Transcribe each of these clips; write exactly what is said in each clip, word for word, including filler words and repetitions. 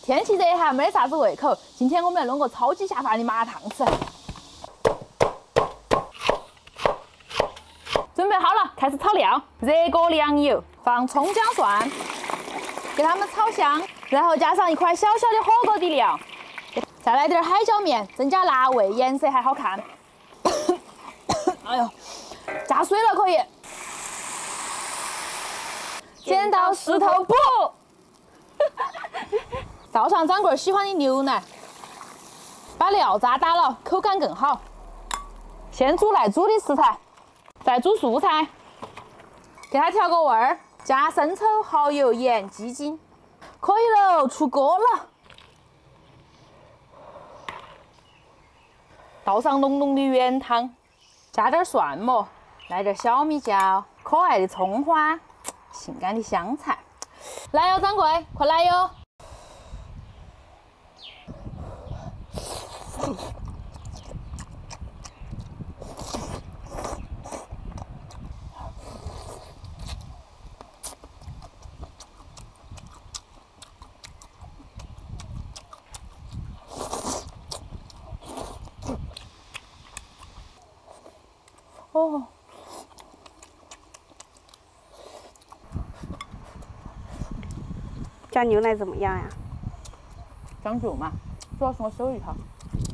天气热哈，没得啥子胃口。今天我们来弄个超级下饭的麻辣烫吃。准备好了，开始炒料。热锅凉油，放葱姜蒜，给它们炒香，然后加上一块小小的火锅底料，再来点海椒面，增加辣味，颜色还好看。哎呦，加水了可以。剪刀石头布。倒上掌柜喜欢的牛奶，把料渣打了，口感更好。先煮来煮的食材，再煮素菜，给它调个味儿，加生抽、蚝油、盐、鸡精，可以了，出锅了。倒上浓浓的原汤，加点蒜末，来点小米椒，可爱的葱花，性感的香菜。来哟，掌柜，快来哟！哦， 加牛奶怎么样呀？ 讲究嘛，主要是我手艺好。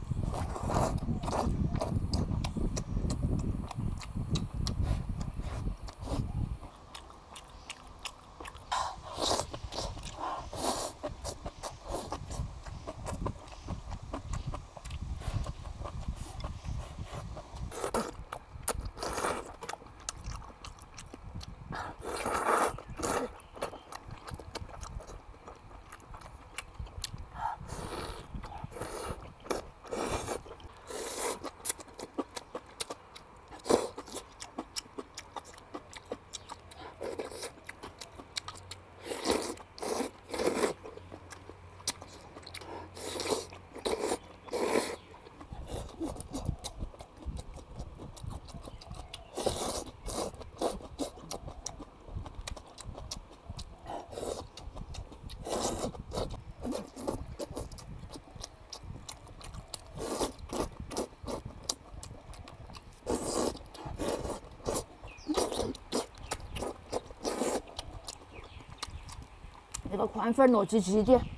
这个宽粉糯叽叽的，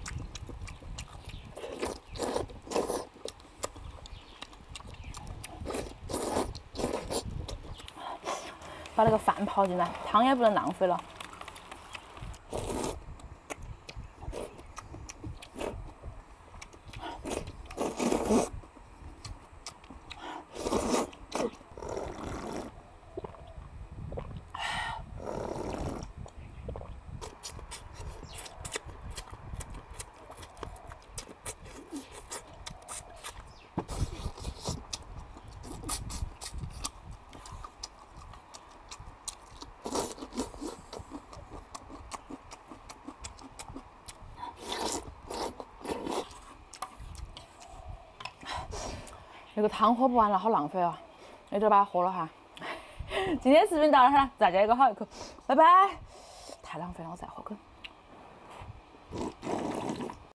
把那个饭泡进来，汤也不能浪费了。这个汤喝不完了，好浪费啊！那就把它喝了哈。今天视频到这儿了，大家一个好一口，拜拜。太浪费了，我再喝口。